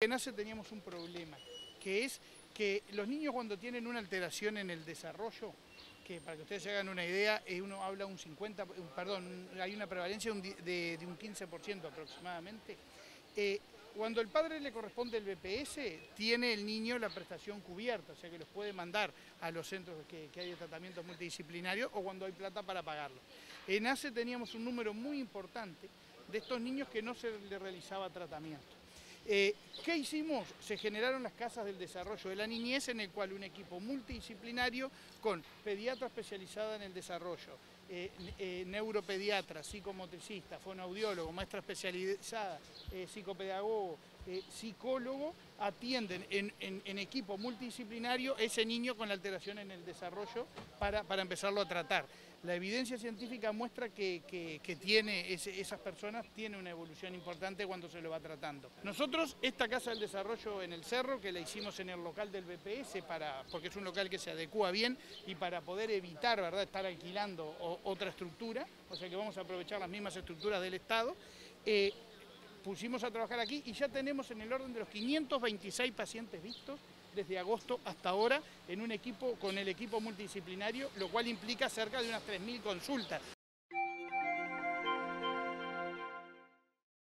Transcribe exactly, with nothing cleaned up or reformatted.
En A C E teníamos un problema, que es que los niños cuando tienen una alteración en el desarrollo, que para que ustedes se hagan una idea, uno habla un cincuenta, perdón, hay una prevalencia de, de un quince por ciento aproximadamente. Eh, cuando el padre le corresponde el B P S, tiene el niño la prestación cubierta, o sea que los puede mandar a los centros que, que hay de tratamiento multidisciplinario o cuando hay plata para pagarlo. En A C E teníamos un número muy importante de estos niños que no se les realizaba tratamiento. Eh, ¿Qué hicimos? Se generaron las casas del desarrollo de la niñez, en el cual un equipo multidisciplinario con pediatra especializada en el desarrollo, eh, eh, neuropediatra, psicomotricista, fonoaudiólogo, maestra especializada, eh, psicopedagogo, eh, psicólogo, atienden en, en, en equipo multidisciplinario ese niño con la alteración en el desarrollo para, para empezarlo a tratar. La evidencia científica muestra que, que, que tiene ese, esas personas tiene una evolución importante cuando se lo va tratando. Nosotros, esta Casa del Desarrollo en el Cerro, que la hicimos en el local del B P S, para, porque es un local que se adecúa bien y para poder evitar, ¿verdad?, estar alquilando o, otra estructura, o sea que vamos a aprovechar las mismas estructuras del Estado, eh, pusimos a trabajar aquí y ya tenemos en el orden de los quinientos veintiséis pacientes vistos desde agosto hasta ahora en un equipo con el equipo multidisciplinario, lo cual implica cerca de unas tres mil consultas.